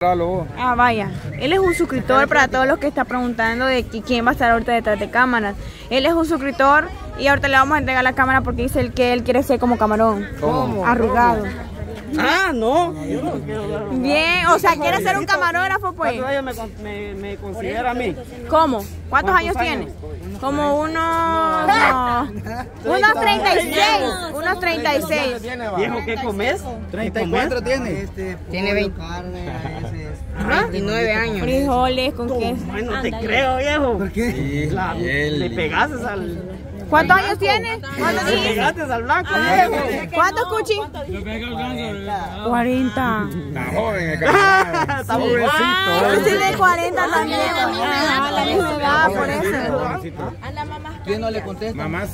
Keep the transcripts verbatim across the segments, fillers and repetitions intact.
Ah, vaya. Él es un suscriptor para todos los que están preguntando de quién va a estar ahorita detrás de cámaras. Él es un suscriptor y ahorita le vamos a entregar la cámara porque dice él que él quiere ser como Camarón. ¿Cómo? Arrugado. Ah, no. Yo no quiero. Bien, o sea, quiere ser un camarógrafo, pues. ¿Cuántos años me, me, me considera a mí? ¿Cómo? ¿Cuántos, ¿Cuántos años, años tiene? Como unos... No, unos treinta y seis. Unos treinta y seis. ¿Viejo qué comes? treinta y cuatro tiene. Este, tiene veinte. veintinueve años. Frijoles con queso. Ay, no te creo, viejo. ¿Por qué? Sí, la, le pegaste al... ¿Cuántos años tiene? ¿Cuántos le pegaste al blanco, ah, viejo. ¿Cuántos, Cuchi? cuarenta. Está joven, está jovencito. Yo soy de cuarenta también. Ah, la misma edad, por eso. ¿Quién no le contesta? Mamás.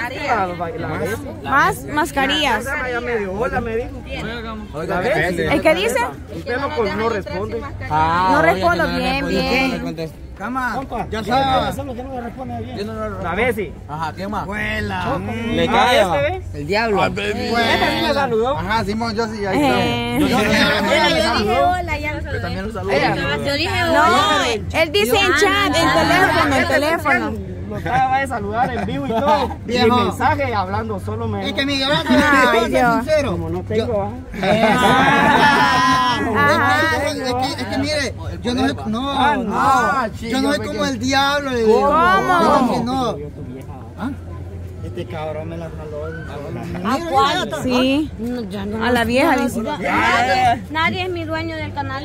Más mascarillas. Ya me dio hola, me dijo. ¿El qué dice? Usted no, no responde. No respondo bien, bien. Cama, ya sabes. Eso es lo que no me responde bien. Yo no lo La Bessie. Ajá, ¿qué más? Vuela. Le cae. ¿Este El diablo. Este sí me saludó. Ajá, Simón, yo sí, ahí Eh. está. Yo dije hola, ya. Yo también lo saludo. Yo dije No, hola. él dice en chat, en teléfono, en teléfono. Lo acaba de saludar en vivo y todo. Y el mensaje hablando solo me... Es que mi Dios, Ay, Dios. sincero. Como no tengo, Es que, es que mire, yo no soy, no, no, yo no soy como el diablo, le digo. ¿Cómo? No. este cabrón me la jaló. ¿A cuál? Sí. No, ya no. A la vieja dice. Nadie, nadie es mi dueño del canal.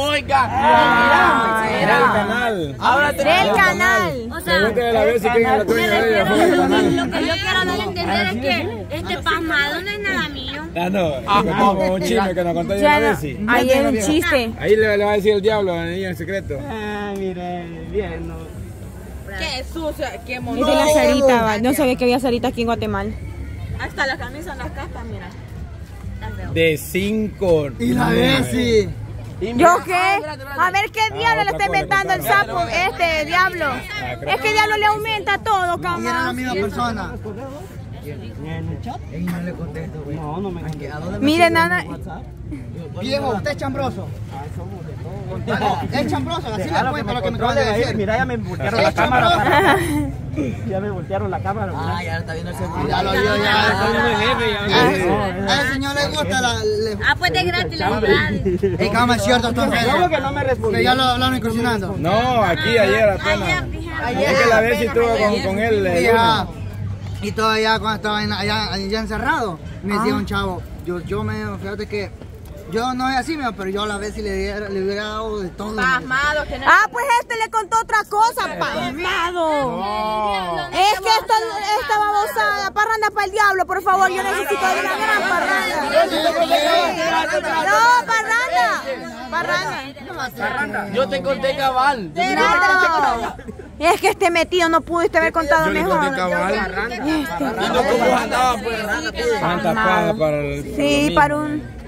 Oiga. Era el canal. Del canal. O sea, Pregúntale a la vez si quién es la dueña de ella. lo que yo quiero dar a entender es que este pasmado no es nada mío. Ah, no. Es como un chisme que nos contó yo Ya la no, vez. ahí era un chiste. Ahí le, le va a decir el diablo a la niña en secreto. Ah, mire, bien, no. Qué sucia, qué Mire la Sarita, va. No sabía que había Sarita aquí en Guatemala. Hasta la camisa en las castas, mira. De cinco. Y la Bessie. ¿Yo qué? A ver qué diablo le está inventando el sapo, este diablo. Es que el diablo le aumenta todo, Y era la cama. misma persona. ¿En el chat? Y no le contesto, güey. No, no me contesta. Mire, nada. Viejo, usted es chambroso. Es chambroso, así le cuento lo que me acaba de decir. Mira, ya me voltearon la cámara. para- Ya me voltearon la cámara. Ah, ya está viendo el segundo. Ya lo Ya, vio, ya, ya. A ese señor le gusta la... le- Ah, pues de gratis la entrada. Ey, cama, es cierto, entonces. ¿Cómo que no me Que respondió? ya lo hablaron incursionando. No, aquí ayer apenas. Ayer dijeron. Es que la vez sí estuvo con, con él. el Y, ah, lunes. y todavía cuando estaba en- allá, allá encerrado, me decía un chavo, yo, yo me, fíjate que yo no es así, mío, pero yo a la vez si le, diera, le hubiera dado de todo. Pasmado, que no. Ah, pues este le contó otra cosa, pasmado. Es que esta, esta babosada, parranda para el diablo, por favor, yo necesito de una gran parranda. No, parranda. Parranda. Yo te conté cabal. Es que este metido no pudiste haber contado Yo le mejor. conté cabal. Este. Y no como andaba pues. Estaban tapadas para el. Sí, para un...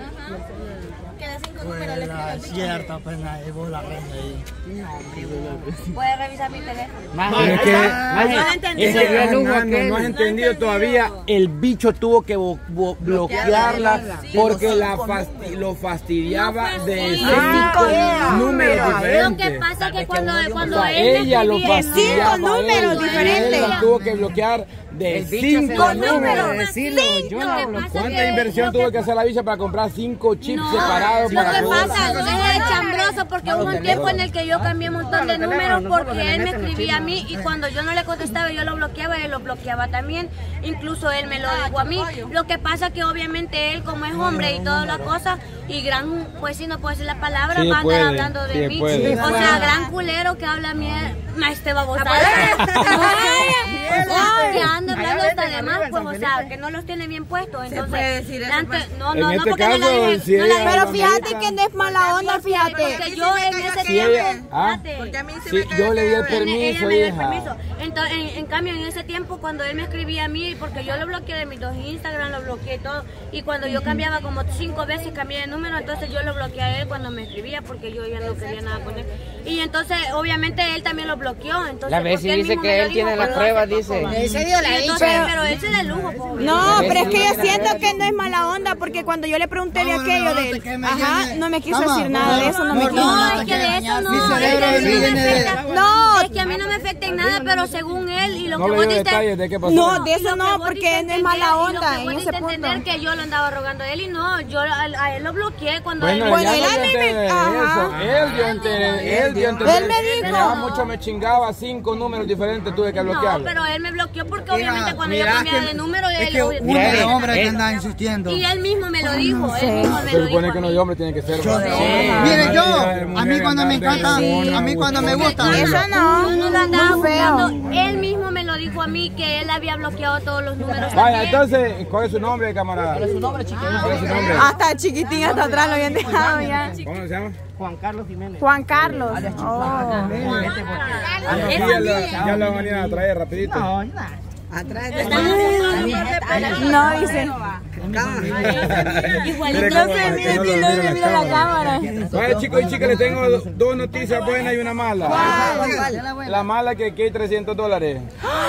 Cierto, pues nadie vos la reina ahí. Puedes revisar mi teléfono. Pero es que No entendí. ese gran nano, no has entendido todavía, el bicho tuvo que bo- bo- bloquearla porque la fasti- lo fastidiaba de cinco números Lo que diferentes. pasa es que cuando, O cuando sea, él me ella lo escribía, fastidiaba. Cinco números a él, diferentes. y él la tuvo que bloquear de cinco números. Cinco. ¿Cuánta inversión tuvo que hacer la bicha para comprar cinco chips No, separados lo para que poder- pasa es de chambroso porque hubo un tiempo en el que yo cambié un montón de números porque él me escribía a mí y cuando yo no le contestaba yo lo bloqueaba y él lo bloqueaba también, incluso él me lo dijo a mí. Lo que pasa es que obviamente él como es hombre y todas las cosas y gran, pues si no puedo decir la palabra, Sí, va a andar puede, hablando de sí, mí. puede. O sea, gran culero que habla mierda, este babosada. Que anda hablando hasta de más, pues o sea, que no los tiene bien puestos, entonces antes- no, no, En no, este porque no la caso, dije, si no la ella- dije. Pero fíjate que no es mala onda, fíjate. Porque yo en ese Si tiempo, ella- ah, espérate. sí, yo le di el Ella permiso, me dio el hija. permiso. Entonces, en, en cambio, en ese tiempo, cuando él me escribía a mí, porque yo lo bloqueé de mis dos Instagram, lo bloqueé todo, y cuando yo cambiaba como cinco veces, cambié de número, entonces yo lo bloqueé a él cuando me escribía, porque yo ya no quería nada con él. Y entonces, obviamente, él también lo bloqueó. Entonces, La vez porque él dice mismo que me lo él dijo, tiene las cuando pruebas, hace dice. Ese dio la dicha. Pero, pero él se da lujo, pobre. No, pero es que yo siento que no es mala onda, porque cuando yo le pregunté de aquello de él, ajá, no me quiso decir nada de eso, no me quiso. No, es que de eso no. Mi cerebro viene de... No, es que a mí no me afecta en nada, pero según él y lo No que le vos dio diste... detalles de qué pasó. no, de eso Lo que no, vos porque diste él no es entender- mala y onda lo que en vos ese diste punto. entender que yo lo andaba rogando a él y no, yo a, a él lo bloqueé cuando Bueno, él... Bueno, ya él no a mí dio me- entender ajá. eso. Él dio entender, él dio entender. Él me dijo. Que ya mucho me chingaba, cinco números diferentes tuve que No, bloquearlo. pero él me bloqueó porque Mira, obviamente cuando yo mira cambiaba que- de número, Es él... que obvio- uno de Él- hombre que él- anda insistiendo. Y él mismo me lo dijo, él mismo me Se lo supone dijo. que a uno mí. de hombre tiene que ser. Mire, yo, a mí cuando me encanta, a mí cuando me gusta. Eso no, Yo no lo andaba muy feo. buscando, él mismo me lo dijo a mí que él había bloqueado todos los números. Vaya, también. entonces, ¿cuál es su nombre, camarada? ¿Cuál es su nombre, chiquito? ¿Cuál es su nombre? Hasta chiquitín hasta atrás lo habían dejado ya. ¿Cómo se llama? Juan Carlos Jiménez. Juan Carlos. Oh. Sí, ya lo, ya lo venían a traer rapidito. No, nada. No, dice. Igualito. Mire cómo- que no lo mire mira la cámara. Vaya, chicos y chicas, les tengo do- dos noticias buenas y una mala. La mala que aquí hay trescientos dólares.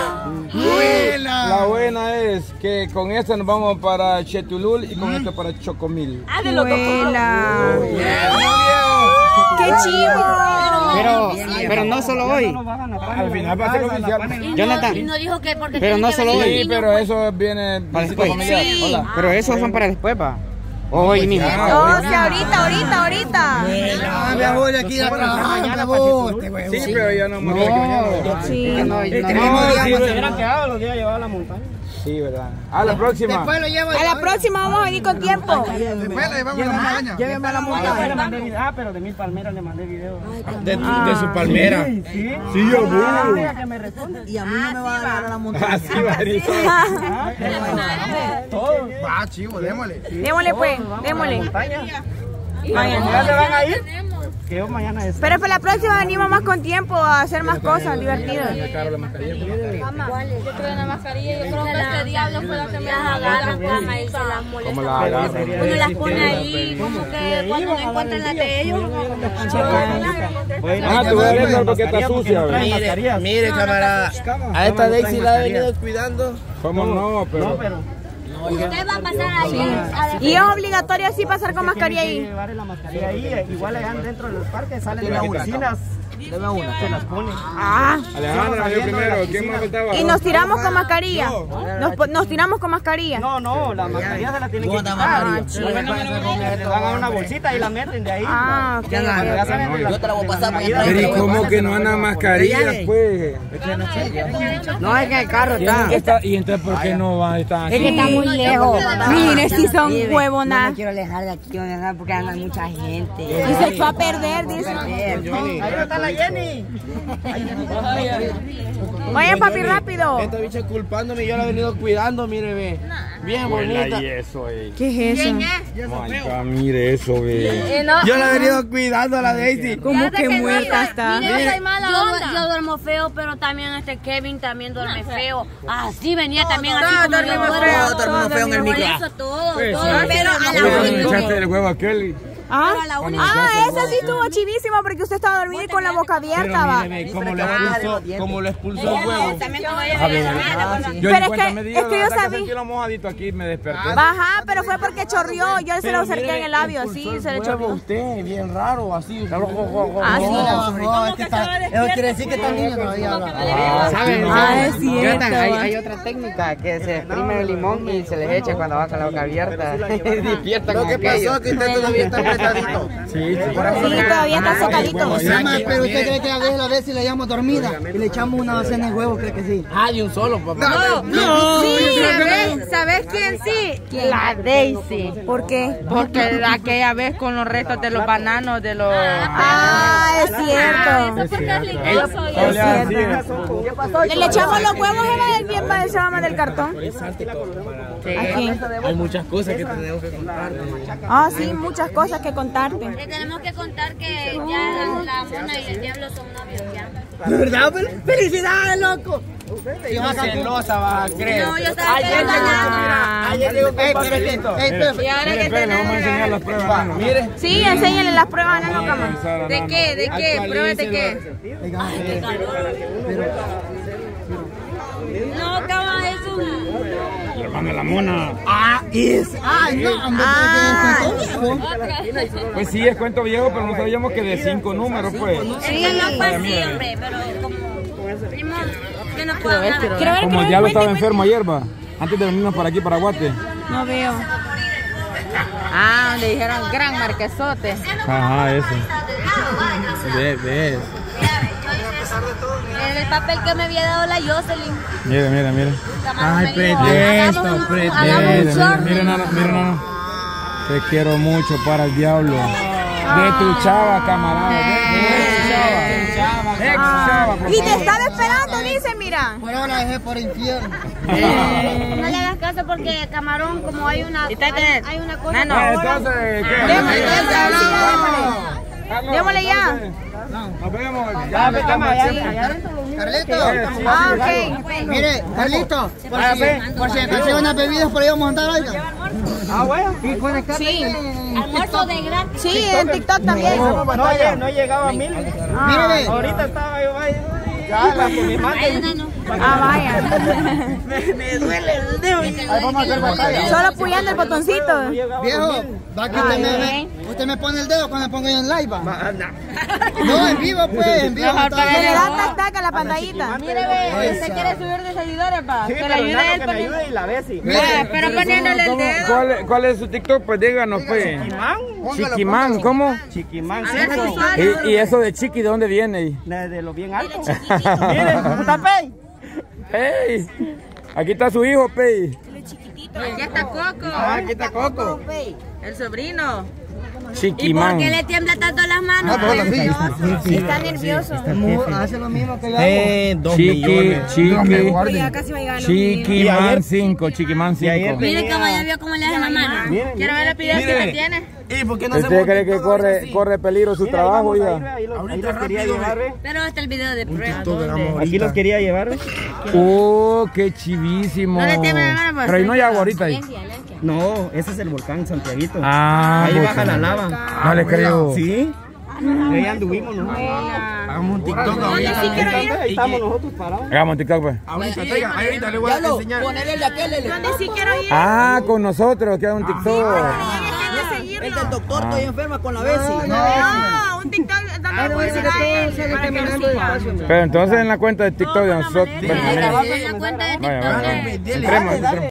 La buena es que con esta nos vamos para Chetulul y con esto para Chocomil. Abuela. ¡Qué chivo! Pero, pero no solo hoy. Al final va a ser oficial. Y no, Jonathan. y no dijo que porque Pero tiene no que solo venir hoy. el Sí, niño, pero pues. eso viene Para visita después. familiar. Sí. Hola. Pero esos son para después, va. O hoy mismo. No, sí, ahorita, ahorita, ahorita. Ah, me voy de aquí a trabajar, me voy. Sí, pero ya no hemos dicho que mañana. Sí. No, no, Sí, hubieran quedado los días llevados a la montaña. Sí, verdad. A la próxima. Después lo llevo. A la próxima vamos a venir con tiempo. Después le llevamos a la montaña. Lléveme a la montaña. Le mandé video. Ah, pero de mil palmeras le mandé video. De, de su palmera. Sí. Sí, yo Ah, que me responde. Y a mí no me va a dar a la montaña. Así va a ir. Todo. Va, chivo, démosle. Démosle pues, démosle. Montaña. Vayan. ¿Ya se van a ir? Que yo mañana es. Pero para la próxima venimos más con tiempo a hacer más cosas divertidas. Mamá, yo creo una mascarilla, yo creo que este diablo fue la que me las agarra, cama, y se las molesta. ¿Cómo la agarra? Uno las pone ahí, como que cuando no encuentran la de ellos. Ah, te voy a leer porque está sucia. Mire, Mire, camarada. A esta Daisy la he venido cuidando. ¿Cómo no? No, Pero. pero. Usted va a pasar ahí. Y es obligatorio así pasar con mascarilla Hay que ahí. llevar la mascarilla ahí. Igual allá dentro de los parques salen de las oficinas. Deme una. Se las ponen. Ah. Alejandra, yo primero. ¿Quién más faltaba? Y nos tiramos con mascarilla. Nos, po- nos tiramos con mascarilla. No, no, la mascarilla se la tienen que quitar. Le van a una bolsita y la meten de ahí. Ah, ok. Ya saben, Yo te la voy a pasar para Pero ¿y cómo que no andan mascarillas, pues? No, es que el carro está. Está- ¿Y entonces por qué no va a estar Es que aquí? está muy lejos. Mire si son Mire, huevonas. No me quiero alejar de aquí, ¿verdad? Porque anda mucha gente. Y se echó a perder, dice. Ahí no está la Jenny. Vaya papi rápido. Esta bicha culpándome y yo la he venido cuidando, mire, ve. Bien bonita. Y eso, eh. ¿Qué es eso? Maica, mire eso, ve. Yo la he venido cuidando a la Daisy. Como que muerta está. Mire, yo, yo duermo feo, pero también este Kevin también duerme feo. Así venía también así como yo duermo. Todos dormimos feo en el Por micro. eso todo, Pues, todo. sí. Pero a la ¿Cómo le única. echaste el huevo a aquel? Ah, Pero a la única. ah, eso sí estuvo chivísimo porque usted estaba dormido y con la boca abierta, va. Como lo expulsó, como lo expulsó el huevo. También como ella A ver, viene. yo Pero en es cuenta que- me es dio, que yo hasta sabí- sentí lo mojadito aquí me desperté. Baja, pero fue porque chorrió. Yo se lo acerqué en el labio, así se le chorrió. Usted, bien raro, así. Ah, sí. No, no, es que está, eso quiere decir que está niño todavía. ¿Saben? Ah, es cierto, Jonathan, hay, va. hay otra técnica que se exprime el limón y se les echa cuando va con la boca abierta. Despierta Lo con que aquello. pasó es que usted todavía está apretadito. Sí, sí, por Sí, todavía está secadito. Llama, pero usted cree que a veces, a veces le llamo dormida y le echamos una docena de huevos, cree que sí. Ah, de un solo, papá. Sí, ¿sabes? ¿Sabes quién sí? La Daisy, ¿Por qué? porque aquella vez con los restos de los bananos, de los... Ah, es cierto. Porque es ligoso. y Es eso. cierto. Le echamos los huevos, era el bien para el llama del cartón. Aquí. Hay muchas cosas que tenemos que contar. Ah, sí, muchas cosas que contarte. Le tenemos que contar que ya la, la mona y el diablo son novios ya. ¿De verdad? ¡Felicidades, loco! Celosa va a creer. No, yo estaba esperando nada. Ayer llegó con Ey, papelito. ey, pero- Y ahora Mire, que espere, le vamos a enseñar las pruebas. ¿no? Mire. Sí, enséñale las pruebas, no, cama. ¿De qué? ¿De qué? ¿Pruebas de qué? Oiga, pero- No, cama, es un... El hermano de la mona. Ah, es. Ay, no, hombre, Ah. pero Pues sí, es cuento viejo, pero no sabíamos que de cinco números, pues. Sí, no fue así, hombre, pero como... Primo, yo no puedo hablar. Quiero ver, Como quiero el diablo ver, estaba cuente, enfermo ayer, va. Antes de venirnos para aquí, para Guate. No veo. Ah, donde dijeron gran marquesote. Ajá, eso. Ves, ves. El papel que me había dado la Jocelyn. Mira, mira, mira. Ay, pretesto, pretesto. Mira, mira, mira, nana, mira, nana. Te quiero mucho para el diablo. De tu chava, camarada. De tu chava. Ex chava, por Y te favor. estaba esperando, dice, mira. por ahora dejé por infierno. No le hagas caso porque camarón, como hay una, hay, hay una cosa. Nano. Ah, entonces, ¿qué? Démosle, démosle. Démosle ya. Nos vemos. Ya, ve, cama, ya, ya. Carlito. Ah, ok. Mire, Carlito, por si, por si acaso unas bebidas por ahí vamos a andar, oiga. Ah, bueno. Y conectate Sí. en Almuerzo de gratis. Sí, en TikTok también. No, no, no llegaba a mil. Mire, Ahorita estaba yo ahí. Ya, la que me manden. Ah, vaya. Me duele el dedo. Ahí vamos a hacer batalla. Solo puyando el botoncito. viejo, va que usted me, usted me pone el dedo cuando me pongo yo en live, va. No, en vivo, pues, en vivo. Mejor está para Que bien. le da tac tac a la pantallita. Mire, ve, usted quiere subir de seguidores, pa. Sí, Que le pero ayude Nano él que me poniendo. ayude y la Bessie. Ah, pero poniéndole el dedo. ¿Cuál, es- ¿Cuál es su TikTok? Pues díganos, pues. Chiquimán, ¿cómo? Chiquimán, A ver, cinco. visual. ¿Y, y eso de chiqui de dónde viene? De lo bien alto. Mire, puta pey. ¡Ey! Aquí está su hijo, Pei. Aquí está Coco. Ah, aquí está Coco. El sobrino. ¿Y por Chiquimán. qué le tiembla tanto las manos? Está nervioso. Hace lo mismo que yo hago. Eh, dos Chiqui, chiqui. Pero ya casi va a llegar a los Chiquimán cinco, Chiquimán cinco. Mire cómo ya vio cómo le hace la mano. Quiero ver el video que me tiene. ¿Y por qué ¿Usted cree que corre, corre peligro su trabajo, hija? Ahí los, ahí los quería llevar, ¿ve? Pero hasta el video de prueba. Aquí los quería llevar, ¿ve? ¡Oh, qué chivísimo! No le tiembla la mano, pues. Pero ahí no hay agua ahorita ahí. No, ese es el volcán Santiaguito. Ah, Ahí pues, baja la lava. no le creo. ¿Sí? Ahí anduvimos, ¿no? Hagamos un TikTok Ahí estamos nosotros parados. Hagamos un TikTok, pues. Ahorita, traiga, ahorita le voy a enseñar. ¿Dónde sí quiero ir? Ah, con nosotros, que haga un TikTok. El del doctor, estoy enferma con la Bessie. No, un TikTok donde puede ser a él. Para que lo siga. Pero entonces en la cuenta de TikTok de nosotros. En la cuenta de Vaya, TikTok. vaya. de- Entremos, entremos.